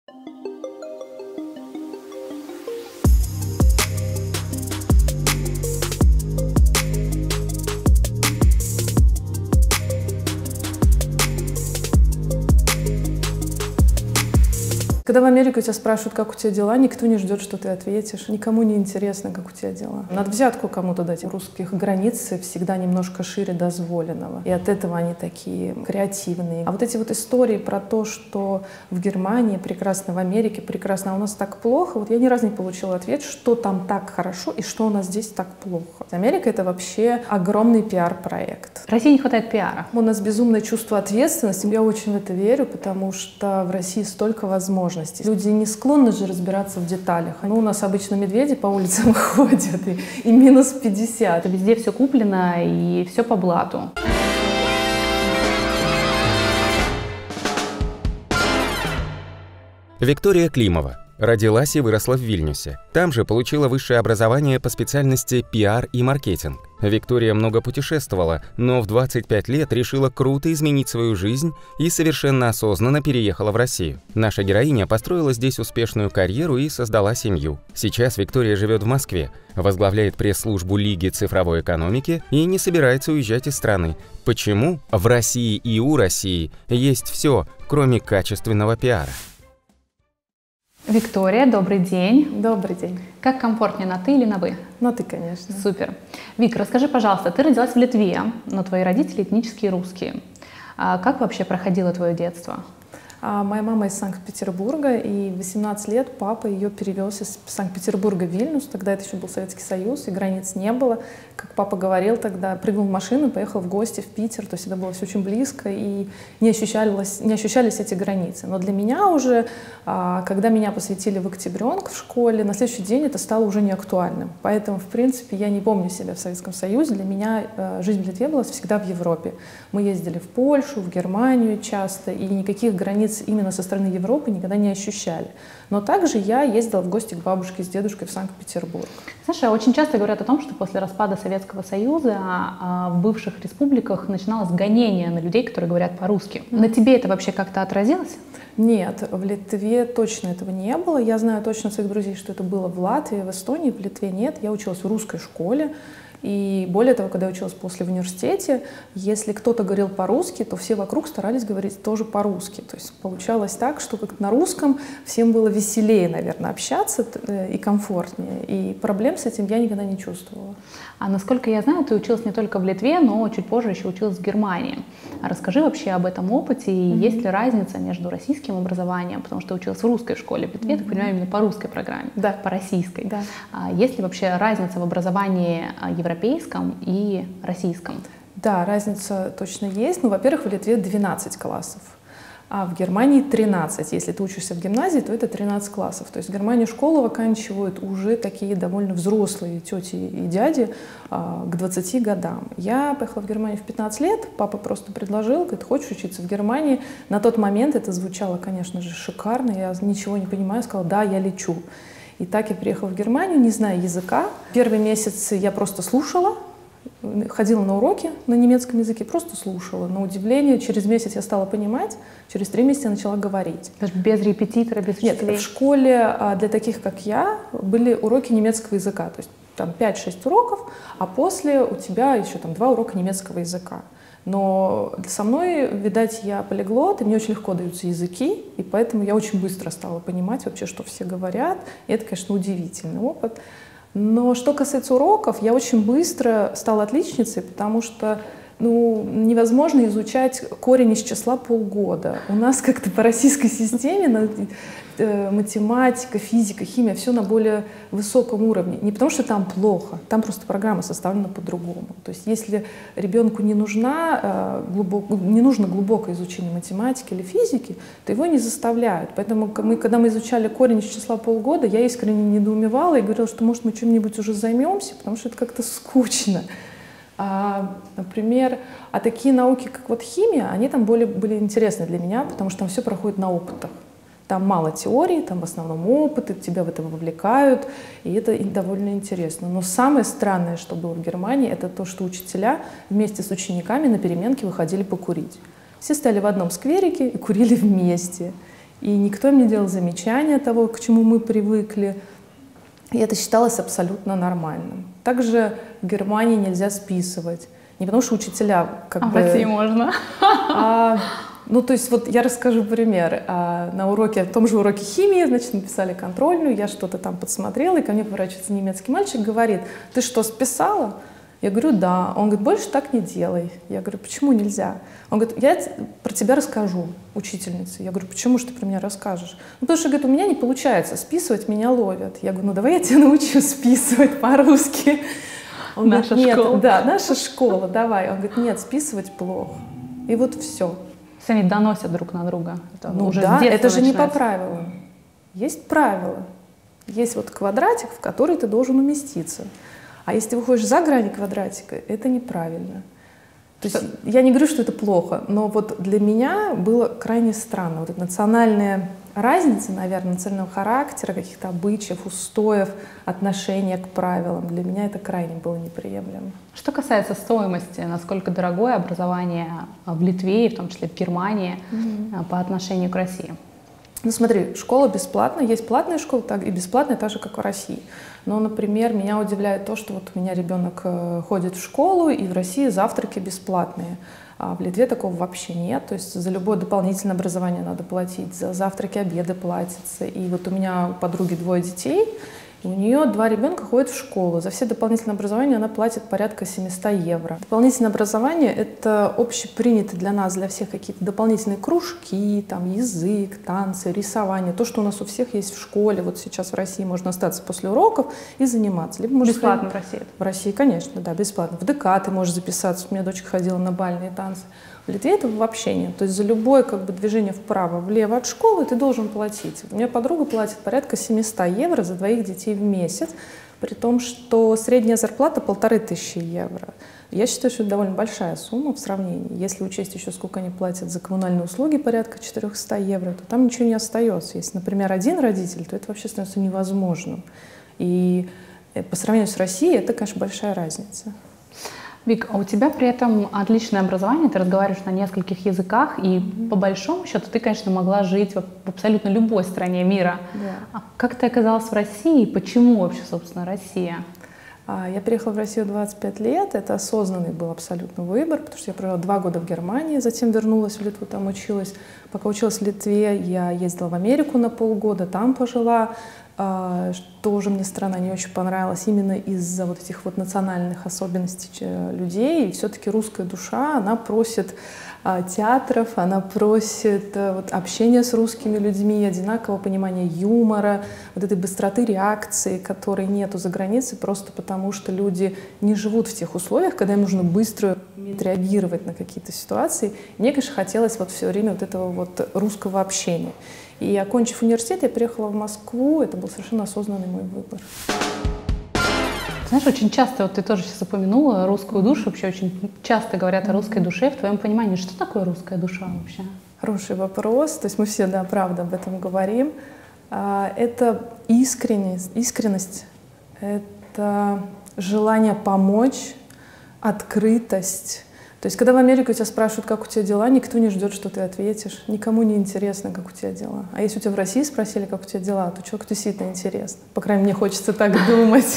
Когда в Америке тебя спрашивают, как у тебя дела, никто не ждет, что ты ответишь. Никому не интересно, как у тебя дела. Надо взятку кому-то дать. У русских границы всегда немножко шире дозволенного. И от этого они такие креативные. А вот эти вот истории про то, что в Германии прекрасно, в Америке прекрасно, а у нас так плохо, вот я ни разу не получила ответ, что там так хорошо и что у нас здесь так плохо. Америка — это вообще огромный пиар-проект. России не хватает пиара. У нас безумное чувство ответственности. Я очень в это верю, потому что в России столько возможностей. Люди не склонны же разбираться в деталях. Ну, у нас обычно медведи по улицам ходят, и минус 50. Везде все куплено и все по блату. Виктория Климова. Родилась и выросла в Вильнюсе. Там же получила высшее образование по специальности пиар и маркетинг. Виктория много путешествовала, но в 25 лет решила круто изменить свою жизнь и совершенно осознанно переехала в Россию. Наша героиня построила здесь успешную карьеру и создала семью. Сейчас Виктория живет в Москве, возглавляет пресс-службу Лиги цифровой экономики и не собирается уезжать из страны. Почему? В России и у России есть все, кроме качественного пиара. Виктория, добрый день. Добрый день. Как комфортнее, на ты или на вы? На ты, конечно. Супер. Вик, расскажи, пожалуйста, ты родилась в Литве, но твои родители этнические русские. Как вообще проходило твое детство? Моя мама из Санкт-Петербурга, и в 18 лет папа ее перевез из Санкт-Петербурга в Вильнюс. Тогда это еще был Советский Союз, и границ не было. Как папа говорил тогда, прыгнул в машину, поехал в гости в Питер. То есть это было все очень близко, и не ощущались эти границы. Но для меня уже, когда меня посвятили в Октябренок в школе, на следующий день это стало уже не актуальным. Поэтому, в принципе, я не помню себя в Советском Союзе. Для меня жизнь в Литве была всегда в Европе. Мы ездили в Польшу, в Германию часто, и никаких границ именно со стороны Европы никогда не ощущали. Но также я ездила в гости к бабушке с дедушкой в Санкт-Петербург. Саша, очень часто говорят о том, что после распада Советского Союза в бывших республиках начиналось гонение на людей, которые говорят по-русски. На тебе это вообще как-то отразилось? Нет, в Литве точно этого не было. Я знаю точно своих друзей, что это было в Латвии, в Эстонии, в Литве нет. Я училась в русской школе. И более того, когда я училась после в университете, если кто-то говорил по-русски, то все вокруг старались говорить тоже по-русски. То есть получалось так, что как-то на русском всем было веселее, наверное, общаться и комфортнее. И проблем с этим я никогда не чувствовала. А насколько я знаю, ты училась не только в Литве, но чуть позже еще училась в Германии. А расскажи вообще об этом опыте, и есть ли разница между российским образованием, потому что ты училась в русской школе в Литве, я так понимаю, именно по русской программе, да, по российской. Да. Есть ли вообще разница в образовании европейском и российском? Да, разница точно есть. Ну, во-первых, в Литве 12 классов, а в Германии 13. Если ты учишься в гимназии, то это 13 классов. То есть в Германии школу оканчивают уже такие довольно взрослые тети и дяди к 20 годам. Я поехала в Германию в 15 лет, папа просто предложил, говорит, хочешь учиться в Германии? На тот момент это звучало, конечно же, шикарно, я ничего не понимаю, сказала, да, я лечу. И так я приехала в Германию, не зная языка. Первый месяц я просто слушала, ходила на уроки на немецком языке, просто слушала. На удивление, через месяц я стала понимать, через 3 месяца я начала говорить. Даже без репетитора, без учителей? Нет, в школе для таких, как я, были уроки немецкого языка. То есть там 5-6 уроков, а после у тебя еще там 2 урока немецкого языка. Но со мной, видать, я полиглот, и мне очень легко даются языки, и поэтому я очень быстро стала понимать вообще, что все говорят. И это, конечно, удивительный опыт. Но что касается уроков, я очень быстро стала отличницей, потому что невозможно изучать корень из числа полгода. У нас как-то по российской системе математика, физика, химия, все на более высоком уровне. Не потому что там плохо, там просто программа составлена по-другому. То есть если ребенку не нужно глубокое изучение математики или физики, то его не заставляют. Поэтому когда мы изучали корень из числа полгода, я искренне недоумевала и говорила, что может мы чем-нибудь уже займемся, потому что это как-то скучно. Например, такие науки, как вот химия, они там были интересны для меня, потому что там все проходит на опытах. Там мало теории, там в основном опыты, тебя в это вовлекают, и это довольно интересно. Но самое странное, что было в Германии, это то, что учителя вместе с учениками на переменке выходили покурить. Все стояли в одном скверике и курили вместе. и никто им не делал замечания того, к чему мы привыкли. И это считалось абсолютно нормальным. Также в Германии нельзя списывать. Не потому что учителя как бы... В России можно. Ну, то есть вот я расскажу пример. На уроке, в том же уроке химии, значит, мы писали контрольную, я что-то там подсмотрела, и ко мне поворачивается немецкий мальчик, говорит: ты что, списала? Я говорю: да. Он говорит: больше так не делай. Я говорю: почему нельзя? Он говорит: я про тебя расскажу, учительнице. Я говорю: почему же ты про меня расскажешь? Ну, потому что, говорит, у меня не получается списывать, меня ловят. Я говорю: ну, давай я тебя научу списывать по-русски. Он наша говорит: нет, школа. да, наша школа, давай. Он говорит: нет, списывать плохо. И вот все. Они доносят друг на друга. Это Ну уже да, с детства это же не по начинается. правилам. Есть правила. Есть вот квадратик, в который ты должен уместиться. А если ты выходишь за грани квадратика, это неправильно. То есть я не говорю, что это плохо, но вот для меня было крайне странно. Вот эта национальная разница, наверное, национального характера, каких-то обычаев, устоев, отношения к правилам, для меня это крайне было неприемлемо. Что касается стоимости, насколько дорогое образование в Литве, и в том числе в Германии, по отношению к России? Ну смотри, школа бесплатная, есть платная школа, так и бесплатная, так же, как в России. Но, например, меня удивляет то, что вот у меня ребенок ходит в школу, и в России завтраки бесплатные. А в Литве такого вообще нет. То есть за любое дополнительное образование надо платить, за завтраки, обеды платятся. И вот у меня у подруги 2 детей, и у нее 2 ребенка ходят в школу. За все дополнительное образование она платит порядка 700 евро. Дополнительное образование — это общепринятые для нас, для всех какие-то дополнительные кружки, там, язык, танцы, рисование. То, что у нас у всех есть в школе. Вот сейчас в России можно остаться после уроков и заниматься. Либо можно Бесплатно в России? В России, конечно, да, бесплатно. В ДК ты можешь записаться. У меня дочка ходила на бальные танцы. В Литве этого вообще нет. То есть за любое как бы движение вправо, влево от школы ты должен платить. У меня подруга платит порядка 700 евро за 2 детей в месяц, при том, что средняя зарплата 1500 евро. Я считаю, что это довольно большая сумма в сравнении. Если учесть еще, сколько они платят за коммунальные услуги, порядка 400 евро, то там ничего не остается. Если, например, один родитель, то это вообще становится невозможным. И по сравнению с Россией это, конечно, большая разница. Вик, а у тебя при этом отличное образование, ты разговариваешь на нескольких языках, и по большому счету ты, конечно, могла жить в абсолютно любой стране мира. Да. А как ты оказалась в России и почему вообще, собственно, Россия? Я переехала в Россию 25 лет, это осознанный был абсолютно выбор, потому что я провела 2 года в Германии, затем вернулась в Литву, там училась. Пока училась в Литве, я ездила в Америку на полгода, там пожила. Тоже мне страна не очень понравилась именно из-за вот этих вот национальных особенностей людей. И все-таки русская душа, она просит театров, она просит вот, общения с русскими людьми, одинакового понимания юмора, вот этой быстроты реакции, которой нету за границей, просто потому что люди не живут в тех условиях, когда им нужно быстро реагировать на какие-то ситуации. Мне, конечно, хотелось вот все время вот этого вот русского общения. И, окончив университет, я приехала в Москву. Это был совершенно осознанный мой выбор. Знаешь, очень часто, вот ты тоже сейчас упомянула русскую душу, вообще очень часто говорят о русской душе. В твоем понимании, что такое русская душа вообще? Хороший вопрос. То есть мы все, да, правда об этом говорим. Это искренность, это желание помочь, открытость. То есть, когда в Америке у тебя спрашивают, как у тебя дела, никто не ждет, что ты ответишь. Никому не интересно, как у тебя дела. А если у тебя в России спросили, как у тебя дела, то человеку действительно интересно. По крайней мере, мне хочется так думать.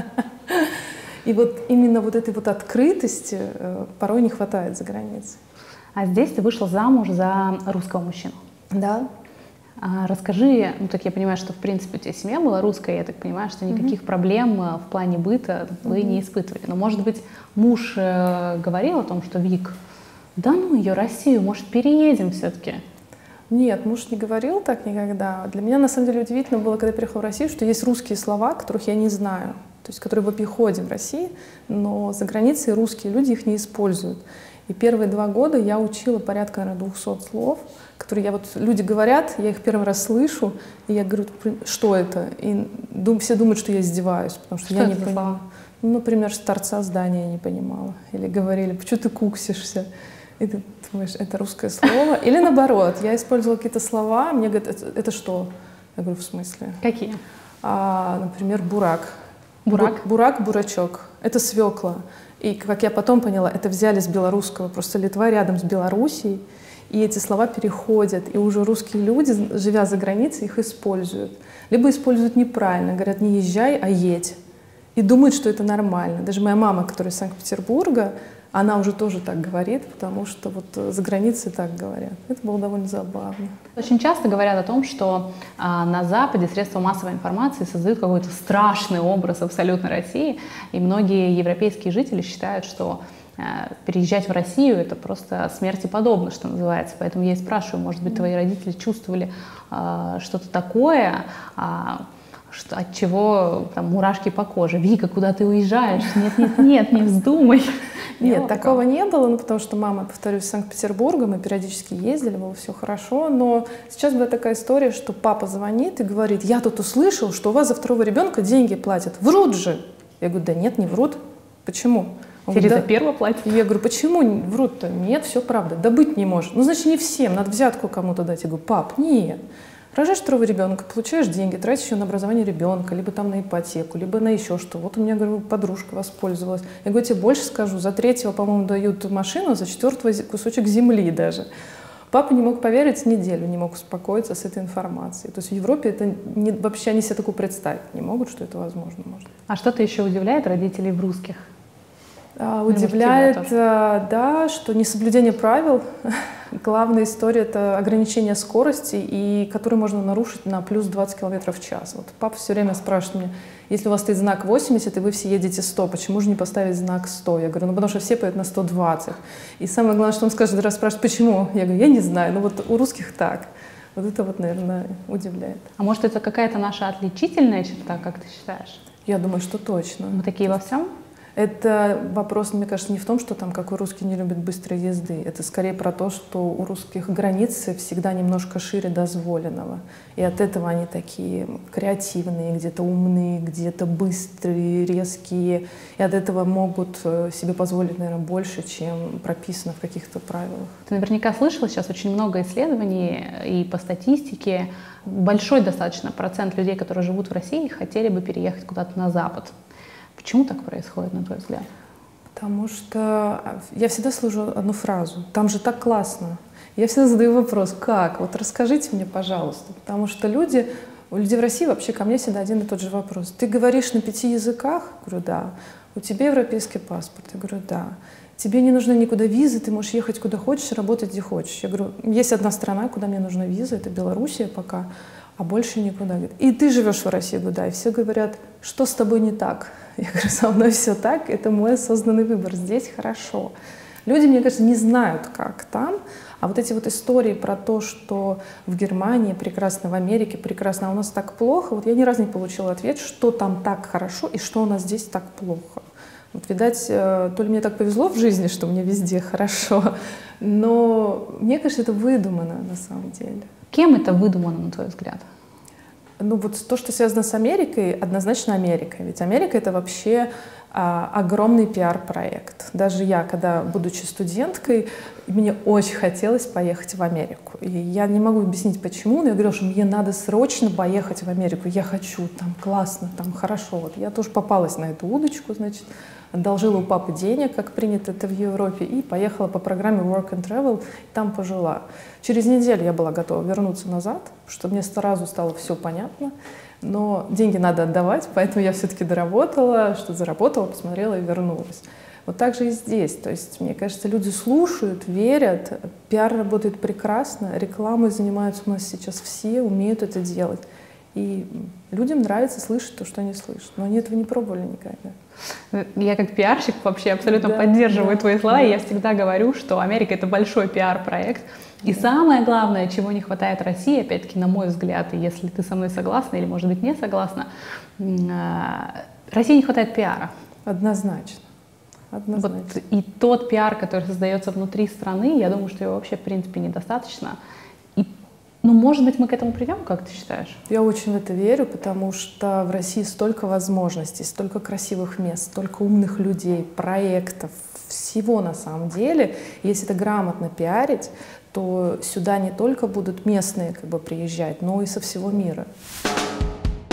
И вот именно вот этой вот открытости порой не хватает за границей. А здесь ты вышла замуж за русского мужчину. Да. Расскажи, ну так я понимаю, что в принципе у тебя семья была русская, я так понимаю, что никаких проблем в плане быта вы не испытывали. Но, может быть, муж говорил о том, что Вик, да ну ее Россию, может, переедем все-таки? Нет, муж не говорил так никогда. Для меня, на самом деле, удивительно было, когда я приехала в Россию, что есть русские слова, которых я не знаю, то есть которые в обиходе в России, но за границей русские люди их не используют. И первые 2 года я учила порядка, наверное, 200 слов, которые люди говорят, я их первый раз слышу, и я говорю, что это? И все думают, что я издеваюсь, потому что я не понимала. Ну, например, с торца здания я не понимала. Или говорили, почему ты куксишься? И ты думаешь, это русское слово? Или наоборот, я использовала какие-то слова, мне говорят, это что? Я говорю, в смысле? Какие? Например, бурак. Бурак? Бурак, бурачок. Это свекла. И, как я потом поняла, это взяли с белорусского. Просто Литва рядом с Белоруссией. и эти слова переходят, и уже русские люди, живя за границей, их используют. Либо используют неправильно, говорят, не езжай, а едь. И думают, что это нормально. Даже моя мама, которая из Санкт-Петербурга, она уже тоже так говорит, потому что вот за границей так говорят. Это было довольно забавно. Очень часто говорят о том, что на Западе средства массовой информации создают какой-то страшный образ абсолютно России, и многие европейские жители считают, что переезжать в Россию — это просто смерти подобно, что называется. Поэтому я и спрашиваю, может быть, твои родители чувствовали что-то такое, от чего там мурашки по коже? Вика, куда ты уезжаешь? Нет, не вздумай. Нет, такого не было, ну, потому что мама, повторюсь, из Санкт-Петербурга, мы периодически ездили, было все хорошо, но сейчас была такая история, что папа звонит и говорит, я тут услышал, что у вас за второго ребенка деньги платят. Врут же! Я говорю, да нет, не врут. Почему? Тереза первого платит? Я говорю, почему врут-то? Нет, все правда. Да быть не может. Ну, значит, не всем, надо взятку кому-то дать. Я говорю, пап, нет. Рожаешь второго ребенка, получаешь деньги, тратишь еще на образование ребенка, либо там на ипотеку, либо на еще что. Вот у меня, говорю, подружка воспользовалась. Я говорю, тебе больше скажу, за третьего, по-моему, дают машину, за четвертого кусочек земли даже. Папа не мог поверить, неделю не мог успокоиться с этой информацией. То есть в Европе это вообще они себе такое представить не могут, что это возможно. Может. А что-то еще удивляет родителей в русских? Удивляет, да, что несоблюдение правил. Главная история — это ограничение скорости, и которое можно нарушить на плюс 20 км в час. Вот папа все время спрашивает меня, если у вас стоит знак 80, и вы все едете 100, почему же не поставить знак 100? Я говорю, ну потому что все поедут на 120. И самое главное, что он скажет, раз спрашивает, почему? Я говорю, я не знаю, ну вот у русских так. Вот это вот, наверное, удивляет. А может, это какая-то наша отличительная черта, как ты считаешь? Я думаю, что точно. Мы такие во всем? Это вопрос, мне кажется, не в том, что там, как у русских не любят быстрой езды. Это скорее про то, что у русских границы всегда немножко шире дозволенного. И от этого они такие креативные, где-то умные, где-то быстрые, резкие. И от этого могут себе позволить, наверное, больше, чем прописано в каких-то правилах. Ты наверняка слышала, сейчас очень много исследований, и по статистике большой достаточно процент людей, которые живут в России, хотели бы переехать куда-то на Запад. Почему так происходит, на твой взгляд? Потому что я всегда слышу одну фразу. Там же так классно. Я всегда задаю вопрос, как? Вот расскажите мне, пожалуйста. Потому что у людей в России вообще ко мне всегда один и тот же вопрос. Ты говоришь на 5 языках? Я говорю, да. У тебя европейский паспорт? Я говорю, да. Тебе не нужны никуда визы, ты можешь ехать куда хочешь, работать где хочешь. Я говорю, есть одна страна, куда мне нужна виза, это Белоруссия пока, а больше никуда. И ты живешь в России? Я говорю, да. И все говорят, что с тобой не так? Я говорю, со мной все так, это мой осознанный выбор, здесь хорошо. Люди, мне кажется, не знают, как там, а вот эти вот истории про то, что в Германии прекрасно, в Америке прекрасно, а у нас так плохо, вот я ни разу не получила ответ, что там так хорошо и что у нас здесь так плохо. Вот, видать, то ли мне так повезло в жизни, что мне везде хорошо, но мне кажется, это выдумано на самом деле. Кем это выдумано, на твой взгляд? Ну вот то, что связано с Америкой, однозначно Америка. Ведь Америка — это вообще огромный пиар-проект. Даже я, когда, будучи студенткой, мне очень хотелось поехать в Америку. И я не могу объяснить, почему, но я говорила, что мне надо срочно поехать в Америку. Я хочу, там классно, там хорошо. Вот я тоже попалась на эту удочку, значит, одолжила у папы денег, как принято это в Европе, и поехала по программе Work and Travel, и там пожила. Через неделю я была готова вернуться назад, чтобы мне сразу стало все понятно, но деньги надо отдавать, поэтому я все-таки доработала, что заработала, посмотрела и вернулась. Вот так же и здесь. То есть, мне кажется, люди слушают, верят, пиар работает прекрасно, рекламой занимаются у нас сейчас все, умеют это делать. И людям нравится слышать то, что они слышат, но они этого не пробовали никогда. Я как пиарщик вообще абсолютно поддерживаю твои слова, и я всегда говорю, что Америка — это большой пиар-проект. И самое главное, чего не хватает России, опять-таки, на мой взгляд, и если ты со мной согласна или, может быть, не согласна, России не хватает пиара. Однозначно. Однозначно. Вот, и тот пиар, который создается внутри страны, я думаю, что его вообще, в принципе, недостаточно. И, ну, может быть, мы к этому придем, как ты считаешь? Я очень в это верю, потому что в России столько возможностей, столько красивых мест, столько умных людей, проектов, всего на самом деле. Если это грамотно пиарить, то сюда не только будут местные приезжать, но и со всего мира.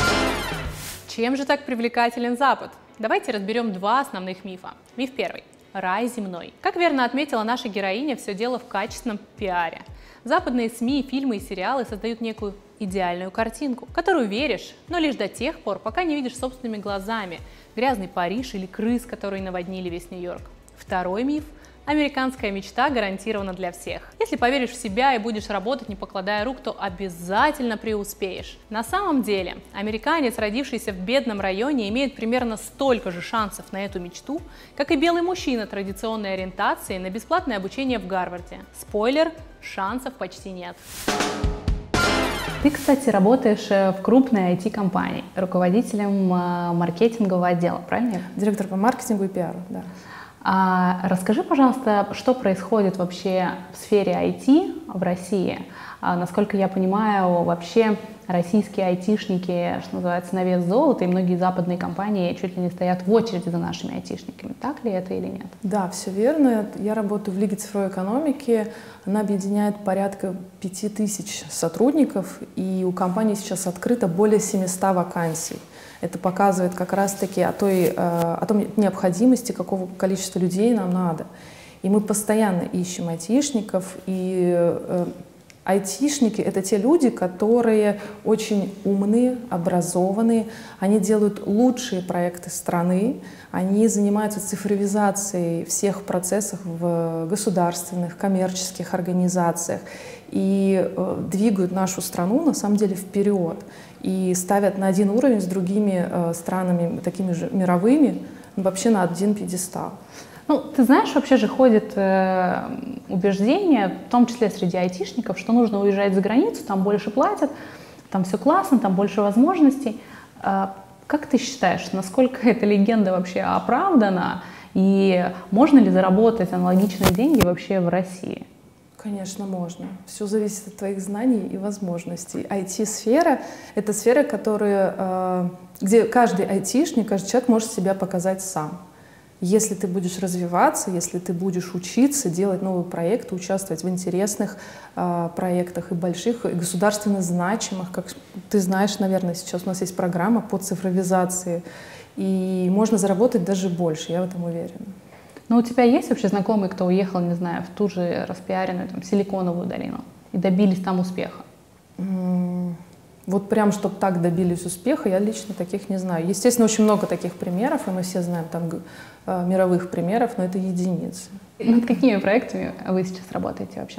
Чем же так привлекателен Запад? Давайте разберем два основных мифа. Миф первый. рай земной. Как верно отметила наша героиня, все дело в качественном пиаре. Западные СМИ, фильмы и сериалы создают некую идеальную картинку, которую веришь, но лишь до тех пор, пока не видишь собственными глазами грязный Париж или крыс, которые наводнили весь Нью-Йорк. Второй миф – американская мечта гарантирована для всех. Если поверишь в себя и будешь работать, не покладая рук, то обязательно преуспеешь. На самом деле, американец, родившийся в бедном районе, имеет примерно столько же шансов на эту мечту, как и белый мужчина традиционной ориентации на бесплатное обучение в Гарварде. Спойлер – шансов почти нет. Ты, кстати, работаешь в крупной IT-компании, руководителем маркетингового отдела, правильно? Директор по маркетингу и пиару, да. Расскажи, пожалуйста, что происходит вообще в сфере IT в России? Насколько я понимаю, вообще российские айтишники, что называется, на вес золота, и многие западные компании чуть ли не стоят в очереди за нашими айтишниками. Так ли это или нет? Да, все верно. Я работаю в Лиге цифровой экономики. Она объединяет порядка 5000 сотрудников, и у компании сейчас открыто более 700 вакансий. Это показывает как раз-таки о той необходимости, какого количества людей нам надо. И мы постоянно ищем айтишников, и айтишники — это те люди, которые очень умные, образованные, они делают лучшие проекты страны, они занимаются цифровизацией всех процессов в государственных, коммерческих организациях и двигают нашу страну, на самом деле, вперед. И ставят на один уровень с другими странами, такими же мировыми, вообще на один пьедестал. Ну, ты знаешь, вообще же ходит убеждение, в том числе среди айтишников, что нужно уезжать за границу, там больше платят, там все классно, там больше возможностей. Как ты считаешь, насколько эта легенда вообще оправдана, и можно ли заработать аналогичные деньги вообще в России? Конечно, можно. Все зависит от твоих знаний и возможностей. IT-сфера — это сфера, где каждый айтишник, каждый человек может себя показать сам. Если ты будешь развиваться, если ты будешь учиться, делать новые проекты, участвовать в интересных проектах и больших, и государственно значимых, как ты знаешь, наверное, сейчас у нас есть программа по цифровизации, и можно заработать даже больше, я в этом уверена. Но у тебя есть вообще знакомые, кто уехал, не знаю, в ту же распиаренную там, Силиконовую долину и добились там успеха? Вот прям, чтобы так добились успеха, я лично таких не знаю. Естественно, очень много таких примеров, и мы все знаем там мировых примеров, но это единицы. Над какими проектами вы сейчас работаете вообще?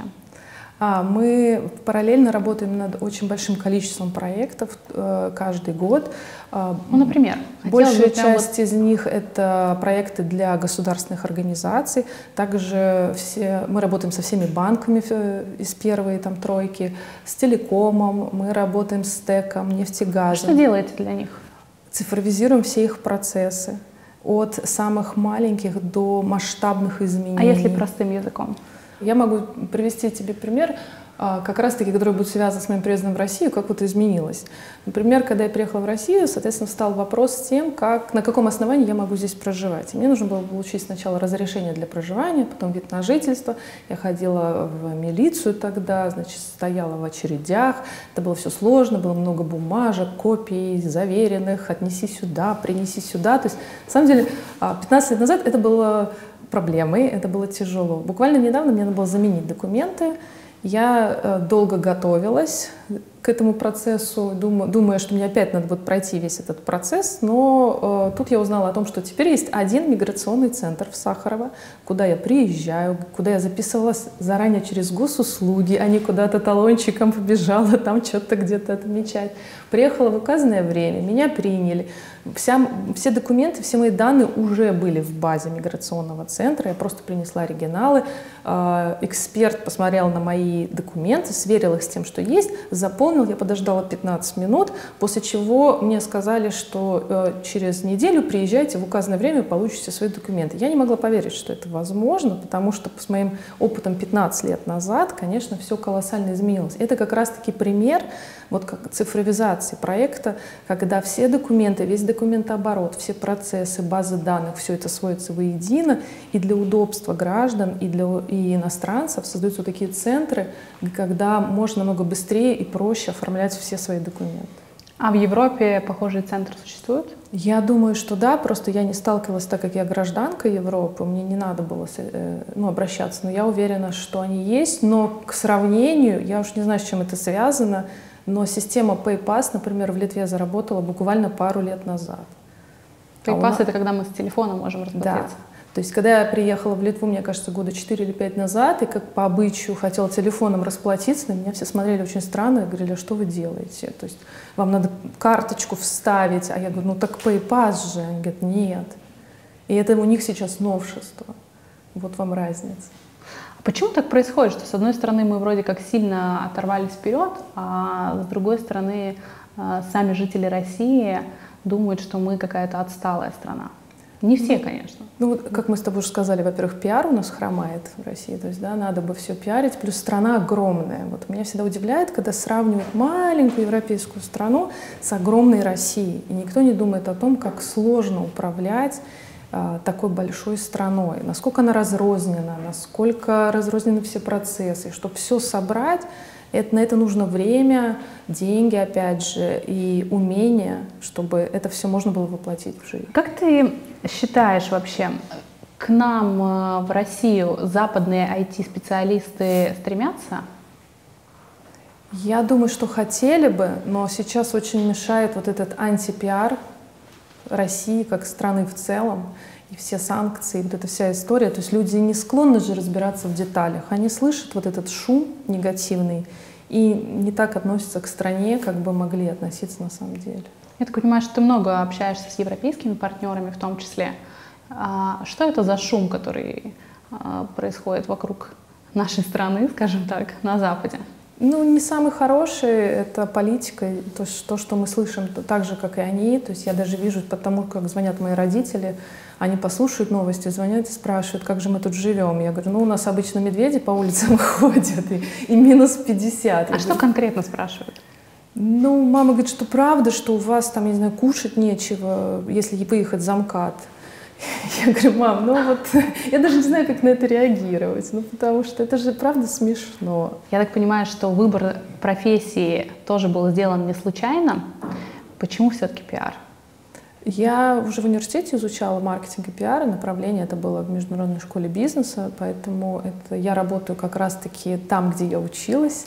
Мы параллельно работаем над очень большим количеством проектов каждый год. Ну, например? Большая часть из них — это проекты для государственных организаций. Также мы работаем со всеми банками из первой там, тройки, с телекомом, мы работаем с ТЭКом, нефтегазом. Что делаете для них? Цифровизируем все их процессы. От самых маленьких до масштабных изменений. А если простым языком? Я могу привести тебе пример, как раз-таки, который будет связан с моим приездом в Россию, как вот изменилось. Например, когда я приехала в Россию, соответственно, встал вопрос с тем, на каком основании я могу здесь проживать. И мне нужно было получить сначала разрешение для проживания, потом вид на жительство. Я ходила в милицию тогда, значит, стояла в очередях. Это было все сложно, было много бумажек, копий заверенных, отнеси сюда, принеси сюда. То есть, на самом деле, 15 лет назад это было проблемой, это было тяжело. Буквально недавно мне надо было заменить документы. Я долго готовилась к этому процессу, думая, что мне опять надо будет пройти весь этот процесс, но тут я узнала о том, что теперь есть один миграционный центр в Сахарово, куда я приезжаю, куда я записывалась заранее через госуслуги, а не куда-то талончиком побежала там что-то где-то отмечать. Приехала в указанное время, меня приняли. Все документы, все мои данные уже были в базе миграционного центра. Я просто принесла оригиналы. Эксперт посмотрел на мои документы, сверил их с тем, что есть, заполнил. Я подождала 15 минут, после чего мне сказали, что через неделю приезжайте в указанное время и получите свои документы. Я не могла поверить, что это возможно, потому что с моим опытом 15 лет назад, конечно, все колоссально изменилось. Это как раз-таки пример вот как цифровизации проекта, когда все документы, весь документооборот, все процессы, базы данных, все это сводится воедино, и для удобства граждан, и иностранцев создаются вот такие центры, когда можно намного быстрее и проще оформлять все свои документы. А в Европе похожие центры существуют? Я думаю, что да, просто я не сталкивалась, так как я гражданка Европы, мне не надо было обращаться, но я уверена, что они есть, но к сравнению, я уж не знаю, с чем это связано, но система PayPass, например, в Литве заработала буквально пару лет назад. PayPass — это когда мы с телефона можем расплатиться? Да. То есть, когда я приехала в Литву, мне кажется, года 4 или 5 назад, и как по обычаю хотела телефоном расплатиться, на меня все смотрели очень странно и говорили: а что вы делаете? То есть, вам надо карточку вставить. А я говорю: ну так PayPass же. Они говорят: нет. И это у них сейчас новшество. Вот вам разница. А почему так происходит, что с одной стороны мы вроде как сильно оторвались вперед, а с другой стороны сами жители России думают, что мы какая-то отсталая страна? Не все, конечно. Ну вот, как мы с тобой уже сказали, во-первых, пиар у нас хромает в России, то есть, да, надо бы все пиарить, плюс страна огромная. Вот меня всегда удивляет, когда сравнивают маленькую европейскую страну с огромной Россией, и никто не думает о том, как сложно управлять такой большой страной, насколько она разрознена, насколько разрознены все процессы, чтобы все собрать. На это нужно время, деньги, опять же, и умение, чтобы это все можно было воплотить в жизнь. Как ты считаешь вообще, к нам в Россию западные IT-специалисты стремятся? Я думаю, что хотели бы, но сейчас очень мешает вот этот антипиар России как страны в целом. И все санкции, вот эта вся история. То есть люди не склонны же разбираться в деталях. Они слышат вот этот шум негативный и не так относятся к стране, как бы могли относиться на самом деле. Я так понимаю, что ты много общаешься с европейскими партнерами в том числе. Что это за шум, который происходит вокруг нашей страны, скажем так, на Западе? Ну, не самый хороший — это политика, то, что мы слышим, так же, как и они. То есть я даже вижу, потому как звонят мои родители, они послушают новости, звонят и спрашивают, как же мы тут живем. Я говорю: ну, у нас обычно медведи по улицам ходят, и минус 50. А что конкретно спрашивают? Ну, мама говорит, что правда, что у вас там, я не знаю, кушать нечего, если выехать за МКАД. Я говорю: мам, ну вот, я даже не знаю, как на это реагировать, ну потому что это же правда смешно. Я так понимаю, что выбор профессии тоже был сделан не случайно. Почему все-таки пиар? Я уже в университете изучала маркетинг и пиар, и направление это было в Международной школе бизнеса, поэтому я работаю как раз-таки там, где я училась.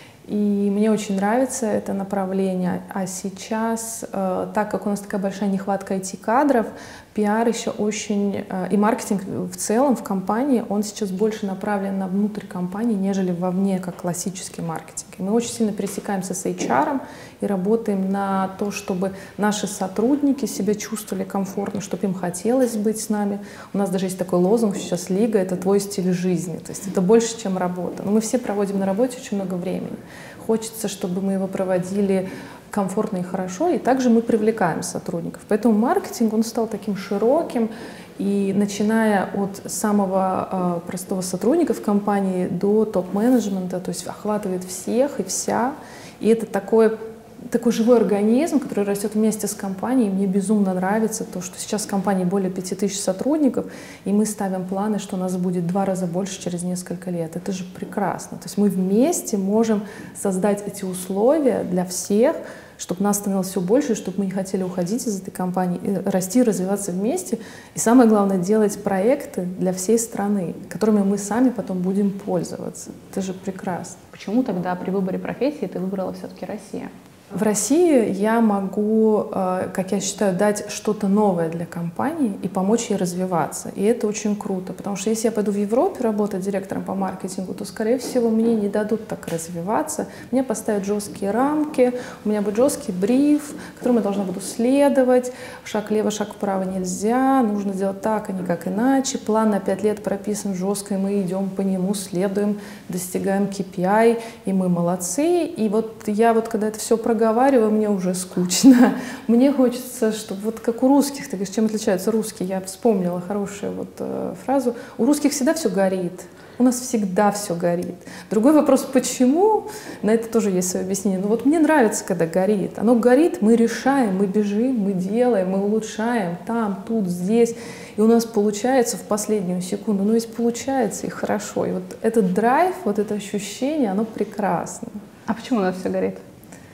И мне очень нравится это направление. А сейчас, так как у нас такая большая нехватка IT-кадров, пиар еще очень, и маркетинг в целом в компании, он сейчас больше направлен на внутрь компании, нежели вовне, как классический маркетинг. И мы очень сильно пересекаемся с HR и работаем на то, чтобы наши сотрудники себя чувствовали комфортно, чтобы им хотелось быть с нами. У нас даже есть такой лозунг сейчас: «Лига — это твой стиль жизни». То есть это больше, чем работа. Но мы все проводим на работе очень много времени. Хочется, чтобы мы его проводили комфортно и хорошо, и также мы привлекаем сотрудников. Поэтому маркетинг, он стал таким широким, и начиная от самого простого сотрудника в компании до топ-менеджмента, то есть охватывает всех и вся. И это такой живой организм, который растет вместе с компанией. Мне безумно нравится то, что сейчас в компании более 5000 сотрудников, и мы ставим планы, что у нас будет в 2 раза больше через несколько лет. Это же прекрасно. То есть мы вместе можем создать эти условия для всех, чтобы нас становилось все больше, и чтобы мы не хотели уходить из этой компании, и расти, развиваться вместе. И самое главное — делать проекты для всей страны, которыми мы сами потом будем пользоваться. Это же прекрасно. Почему тогда при выборе профессии ты выбрала все-таки Россию? В России я могу, как я считаю, дать что-то новое для компании и помочь ей развиваться. И это очень круто, потому что если я пойду в Европе работать директором по маркетингу, то, скорее всего, мне не дадут так развиваться. Мне поставят жесткие рамки, у меня будет жесткий бриф, которому я должна буду следовать. Шаг влево, шаг вправо нельзя, нужно делать так, а не как иначе. План на 5 лет прописан жестко, и мы идем по нему, следуем, достигаем KPI, и мы молодцы. И вот я когда это все проговариваю, мне уже скучно. Мне хочется, чтобы вот как у русских, ты говоришь, чем отличаются русские? Я вспомнила хорошую фразу. У русских всегда все горит. У нас всегда все горит. Другой вопрос, почему? На это тоже есть свое объяснение. Но вот мне нравится, когда горит. Оно горит, мы решаем, мы бежим, мы делаем, мы улучшаем там, тут, здесь. И у нас получается в последнюю секунду. Но ведь получается и хорошо. И вот этот драйв, вот это ощущение, оно прекрасно. А почему у нас все горит?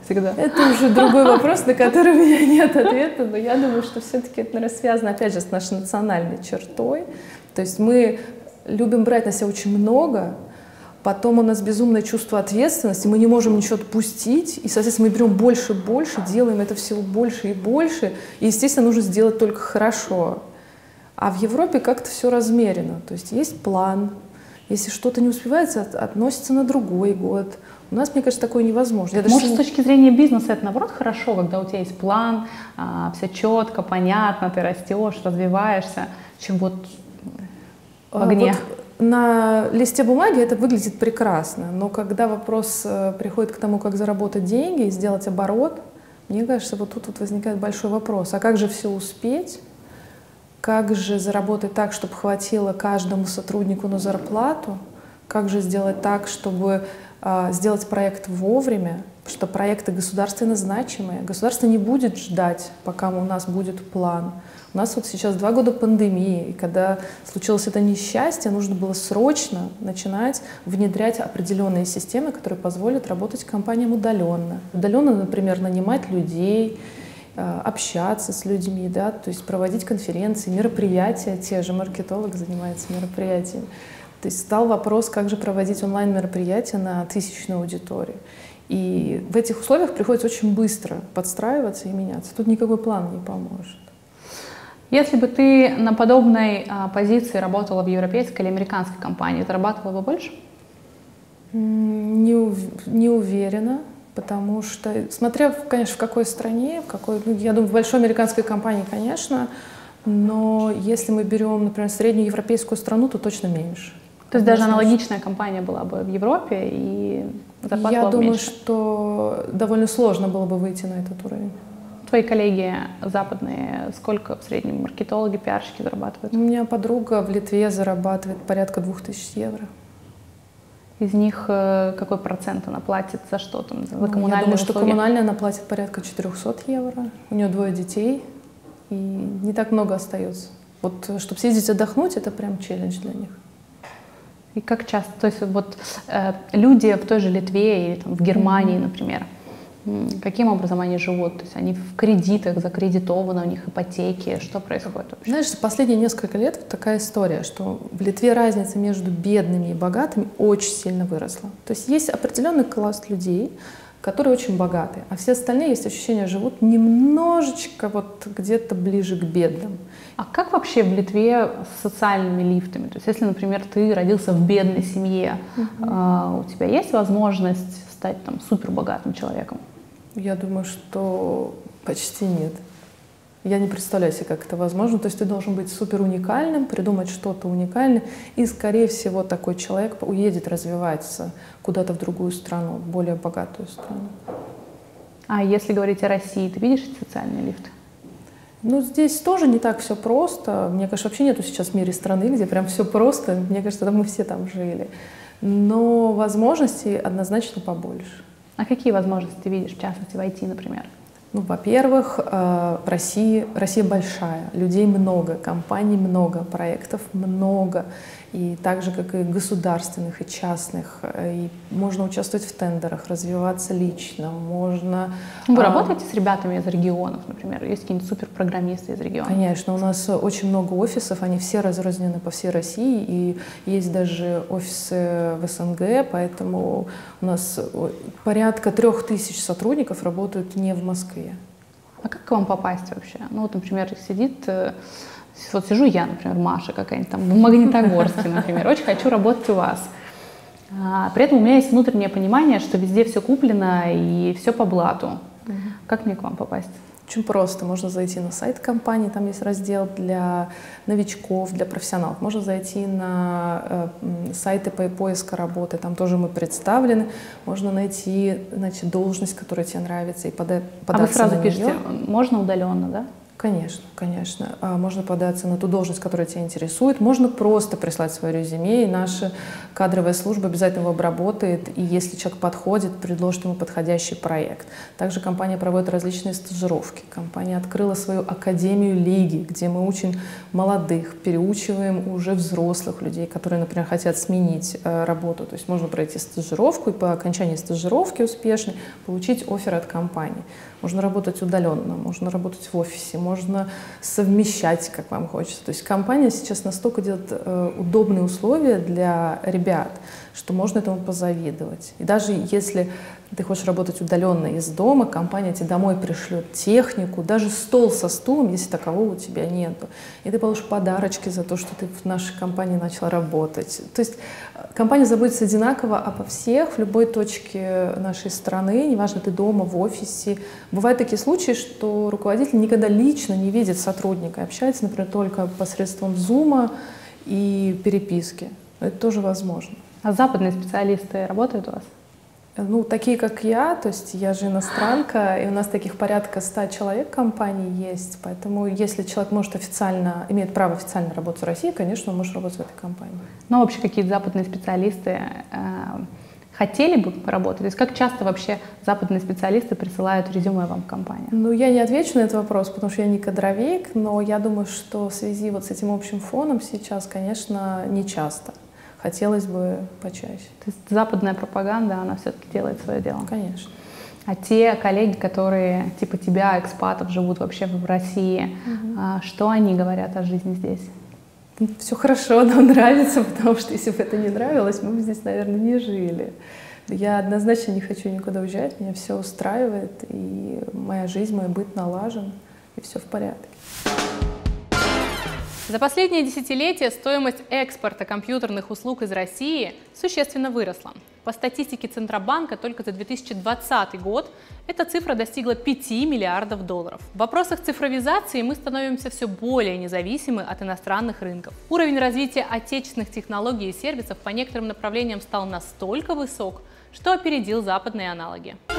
всегда? Это уже другой вопрос, на который у меня нет ответа, но я думаю, что все-таки это, наверное, связано, опять же, с нашей национальной чертой. То есть мы любим брать на себя очень много, потом у нас безумное чувство ответственности, мы не можем ничего отпустить, и, соответственно, мы берем больше и больше, делаем это всего больше и больше, и, естественно, нужно сделать только хорошо. А в Европе как-то все размерено, то есть есть план, если что-то не успевается, относится на другой год. У нас, мне кажется, такое невозможно. Может, с точки зрения бизнеса это, наоборот, хорошо, когда у тебя есть план, все четко, понятно, ты растешь, развиваешься, чем вот в огне. Вот на листе бумаги это выглядит прекрасно, но когда вопрос приходит к тому, как заработать деньги и сделать оборот, мне кажется, вот тут возникает большой вопрос. А как же все успеть? Как же заработать так, чтобы хватило каждому сотруднику на зарплату? Как же сделать так, чтобы сделать проект вовремя, что проекты государственно значимые. Государство не будет ждать, пока у нас будет план. У нас вот сейчас 2 года пандемии, и когда случилось это несчастье, нужно было срочно начинать внедрять определенные системы, которые позволят работать компаниям удаленно. Удаленно, например, нанимать людей, общаться с людьми, да, то есть проводить конференции, мероприятия, те же маркетолог занимается мероприятиями. То есть стал вопрос, как же проводить онлайн-мероприятия на тысячную аудиторию. И в этих условиях приходится очень быстро подстраиваться и меняться. Тут никакой план не поможет. Если бы ты на подобной позиции работала в европейской или американской компании, зарабатывала бы больше? Не уверена, потому что, смотря, конечно, в какой стране, я думаю, в большой американской компании, конечно, но если мы берем, например, среднюю европейскую страну, то точно меньше. То есть даже аналогичная компания была бы в Европе и зарплата была бы меньше? Я думаю, что довольно сложно было бы выйти на этот уровень. Твои коллеги западные, сколько в среднем маркетологи, пиарщики зарабатывают? У меня подруга в Литве зарабатывает порядка 2000 евро. Из них какой процент она платит за что там, за коммунальные Я думаю, услуги? что коммунальная она платит порядка 400 евро. У нее 2 детей, и не так много остается. Вот, чтобы съездить отдохнуть, это прям челлендж для них. И как часто, то есть вот люди в той же Литве или там, в Германии, например, каким образом они живут? То есть они в кредитах, закредитованы, у них ипотеки, что происходит вообще? Знаешь, за последние несколько лет такая история, что в Литве разница между бедными и богатыми очень сильно выросла. То есть есть определенный класс людей, которые очень богаты, а все остальные, есть ощущение, живут немножечко вот где-то ближе к бедным. А как вообще в Литве с социальными лифтами? То есть если, например, ты родился в бедной семье, у тебя есть возможность стать там супербогатым человеком? Я думаю, что почти нет. Я не представляю себе, как это возможно. То есть ты должен быть супер уникальным, придумать что-то уникальное, и, скорее всего, такой человек уедет развиваться куда-то в другую страну, в более богатую страну. А если говорить о России, ты видишь эти социальные лифты? Ну, здесь тоже не так все просто. Мне кажется, вообще нету сейчас в мире страны, где прям все просто. Мне кажется, мы все там жили. Но возможностей однозначно побольше. А какие возможности ты видишь, в частности, в IT, например? Ну, во-первых, Россия большая, людей много, компаний много, проектов много. И так же, как и государственных, и частных. И можно участвовать в тендерах, развиваться лично, можно... Вы работаете с ребятами из регионов, например? Есть какие-нибудь суперпрограммисты из регионов? Конечно, у нас очень много офисов, они все разрознены по всей России, и есть даже офисы в СНГ, поэтому у нас порядка 3000 сотрудников работают не в Москве. А как к вам попасть вообще? Ну вот, например, вот сижу я, например, Маша какая-нибудь там в Магнитогорске, например, очень хочу работать у вас. При этом у меня есть внутреннее понимание, что везде все куплено и все по блату. Как мне к вам попасть? Очень просто. Можно зайти на сайт компании, там есть раздел для новичков, для профессионалов. Можно зайти на сайты по поиска работы, там тоже мы представлены. Можно найти, значит, должность, которая тебе нравится, и податься на нее. А вы сразу пишете, можно удаленно, да? Конечно, конечно. Можно податься на ту должность, которая тебя интересует. Можно просто прислать свое резюме, и наша кадровая служба обязательно его обработает. И если человек подходит, предложит ему подходящий проект. Также компания проводит различные стажировки. Компания открыла свою академию Лиги, где мы учим молодых, переучиваем уже взрослых людей, которые, например, хотят сменить работу. То есть можно пройти стажировку и по окончании стажировки успешной получить оффер от компании. Можно работать удаленно, можно работать в офисе, можно совмещать, как вам хочется. То есть компания сейчас настолько делает удобные условия для ребят, что можно этому позавидовать. И даже если ты хочешь работать удаленно из дома, компания тебе домой пришлет технику, даже стол со стулом, если такового у тебя нету. И ты получишь подарочки за то, что ты в нашей компании начала работать. То есть компания заботится одинаково обо всех в любой точке нашей страны, неважно, ты дома, в офисе. Бывают такие случаи, что руководитель никогда лично не видит сотрудника, общается, например, только посредством зума и переписки. Это тоже возможно. А западные специалисты работают у вас? Ну, такие, как я, то есть я же иностранка, и у нас таких порядка 100 человек в компании есть, поэтому если человек может имеет право официально работать в России, конечно, он может работать в этой компании. Но вообще какие-то западные специалисты хотели бы работать? То есть как часто вообще западные специалисты присылают резюме вам в компанию? Ну, я не отвечу на этот вопрос, потому что я не кадровик, но я думаю, что в связи вот с этим общим фоном сейчас, конечно, не часто. Хотелось бы почаще. То есть западная пропаганда, она все-таки делает свое дело? Конечно. А те коллеги, которые типа тебя, экспатов, живут вообще в России, что они говорят о жизни здесь? Все хорошо, нам нравится, потому что если бы это не нравилось, мы бы здесь, наверное, не жили. Я однозначно не хочу никуда уезжать, меня все устраивает, и моя жизнь, мой быт налажен, и все в порядке. За последние десятилетия стоимость экспорта компьютерных услуг из России существенно выросла. По статистике Центробанка только за 2020 год эта цифра достигла 5 миллиардов долларов. В вопросах цифровизации мы становимся все более независимы от иностранных рынков. Уровень развития отечественных технологий и сервисов по некоторым направлениям стал настолько высок, что опередил западные аналоги.